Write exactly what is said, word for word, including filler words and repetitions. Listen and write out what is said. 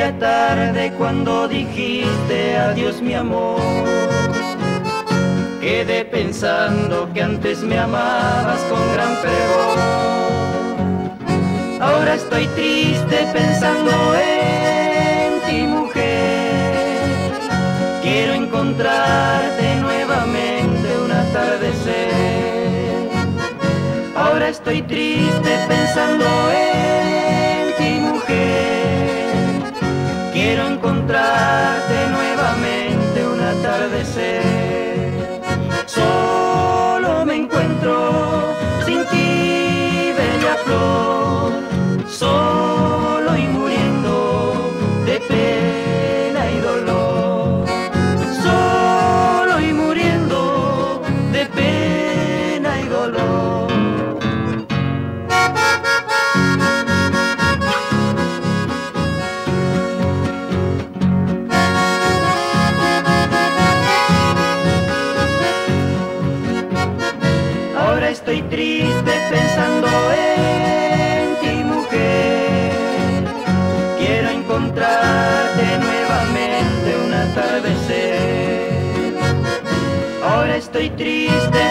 aquella tarde cuando dijiste adiós mi amor. Quedé pensando que antes me amabas con gran fervor. Ahora estoy triste pensando en ti, mujer. Quiero encontrarte nuevamente un atardecer. Ahora estoy triste pensando en ti, mujer. Quiero encontrarte nuevamente un atardecer. Solo me encuentro sin ti, bella flor, solo y muriendo de pena y dolor, solo y muriendo de pena y dolor. Ahora estoy triste pensando en ti, mujer. Quiero encontrarte nuevamente un atardecer. Ahora estoy triste